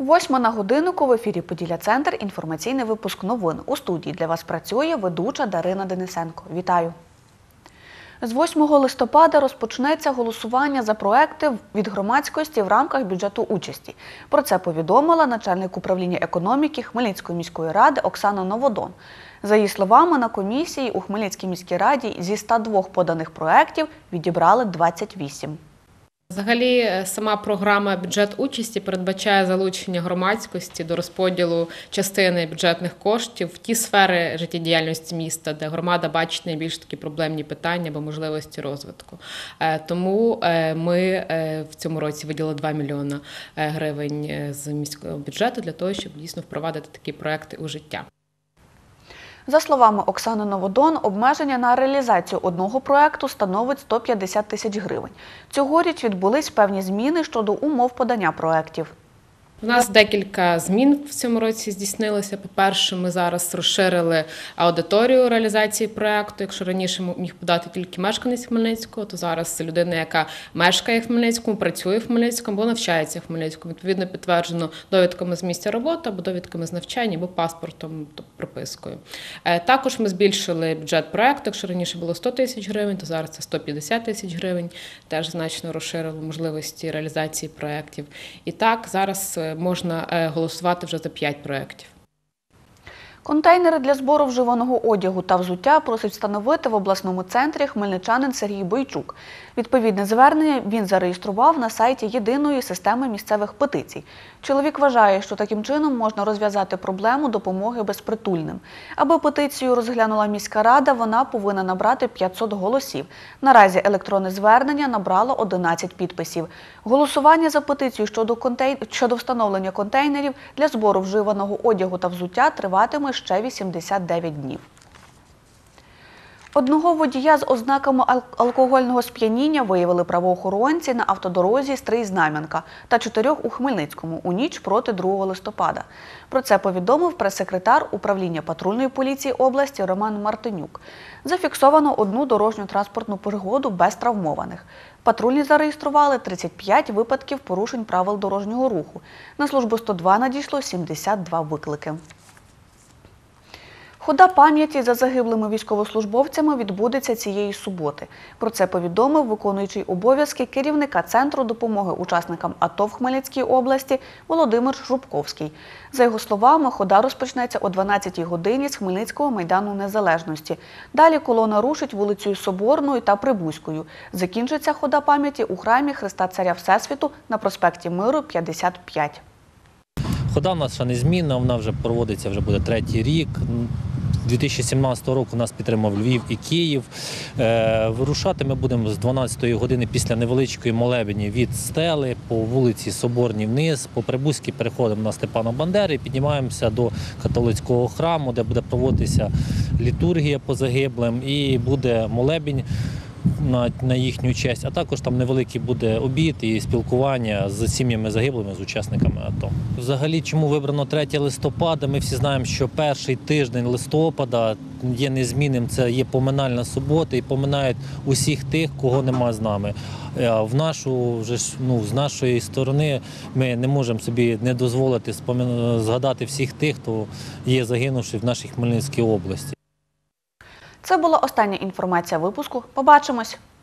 8 на годиннику в ефірі «Поділля-Центр» інформаційний випуск новин. У студії для вас працює ведуча Дарина Денисенко. Вітаю! З 8 листопада розпочнеться голосування за проекти від громадськості в рамках бюджету участі. Про це повідомила начальник управління економіки Хмельницької міської ради Оксана Новодон. За її словами, на комісії у Хмельницькій міській раді зі 102 поданих проєктів відібрали 28. Взагалі, сама програма «Бюджет участі» передбачає залучення громадськості до розподілу частини бюджетних коштів в ті сфери життєдіяльності міста, де громада бачить найбільш такі проблемні питання або можливості розвитку. Тому ми в цьому році виділили 2 мільйони гривень з міського бюджету для того, щоб дійсно впровадити такі проекти у життя. За словами Оксани Новодон, обмеження на реалізацію одного проєкту становить 150 тисяч гривень. Цьогоріч відбулись певні зміни щодо умов подання проєктів. У нас декілька змін в цьому році здійснилося. По-перше, ми зараз розширили аудиторію реалізації проєкту. Якщо раніше міг подати тільки мешканець Хмельницького, то зараз людина, яка мешкає в Хмельницькому, працює в Хмельницькому або навчається в Хмельницькому. Відповідно, підтверджено довідками з місця роботи, або довідками з навчання, або паспортом, тобто пропискою. Також ми збільшили бюджет проєкту. Якщо раніше було 100 тисяч гривень, то зараз це 150 тисяч гривень. Теж значно розширило можливості реалізації проєктів. І так, зараз можна голосувати вже за 5 проєктів. Контейнери для збору вживаного одягу та взуття просить встановити в обласному центрі хмельничанин Сергій Бойчук. Відповідне звернення він зареєстрував на сайті єдиної системи місцевих петицій. Чоловік вважає, що таким чином можна розв'язати проблему допомоги безпритульним. Аби петицію розглянула міська рада, вона повинна набрати 500 голосів. Наразі електронне звернення набрало 11 підписів. Голосування за петицію щодо встановлення контейнерів для збору вживаного одягу та взуття триватиме ще 89 днів. Одного водія з ознаками алкогольного сп'яніння виявили правоохоронці на автодорозі Стрий-Знам'янка та 4 у Хмельницькому у ніч проти 2 листопада. Про це повідомив прес-секретар управління патрульної поліції області Роман Мартинюк. Зафіксовано одну дорожньо-транспортну пригоду без травмованих. Патрульні зареєстрували 35 випадків порушень правил дорожнього руху. На службу 102 надійшло 72 виклики. Хода пам'яті за загиблими військовослужбовцями відбудеться цієї суботи. Про це повідомив виконуючий обов'язки керівника Центру допомоги учасникам АТО в Хмельницькій області Володимир Шрубковський. За його словами, хода розпочнеться о 12-й годині з Хмельницького майдану Незалежності. Далі колона рушить вулицею Соборною та Прибузькою. Закінчиться хода пам'яті у храмі Христа Царя Всесвіту на проспекті Миру, 55. Хода в нас ще незмінна, вона вже проводиться, вже буде 3-й рік. 2017 року нас підтримав Львів і Київ. Вирушати ми будемо з 12-ї години після невеличкої молебені від Стели по вулиці Соборній вниз, по Прибузькій переходимо на Степана Бандери і піднімаємося до католицького храму, де буде проводитися літургія по загиблим і буде молебень на їхню честь, а також там невеликий буде обід і спілкування з сім'ями загиблими, з учасниками АТО. Взагалі, чому вибрано 3 листопада? Ми всі знаємо, що перший тиждень листопада є незмінним, це є поминальна субота і поминають усіх тих, кого нема з нами. З нашої сторони ми не можемо собі не дозволити згадати всіх тих, хто є загинувши в нашій Хмельницькій області. Це була остання інформація випуску. Побачимось!